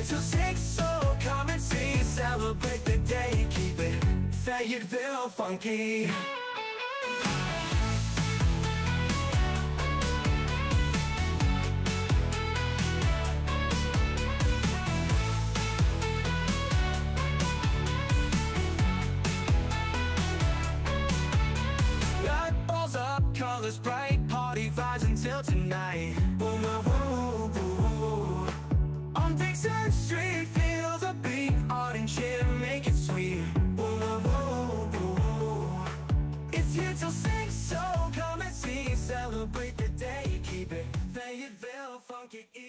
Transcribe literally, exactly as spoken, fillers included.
till six, so come and see. Celebrate the day, keep it Fayetteville funky. RedBall's up, colors bright, party vibes until tonight. Woo, woo, woo, woo, woo. On Dixon Street, feel the beat, art and cheer, make it sweet. Woo, woo, woo, woo, woo. It's here till six, so come and see. Celebrate the day, keep it Fayetteville funky.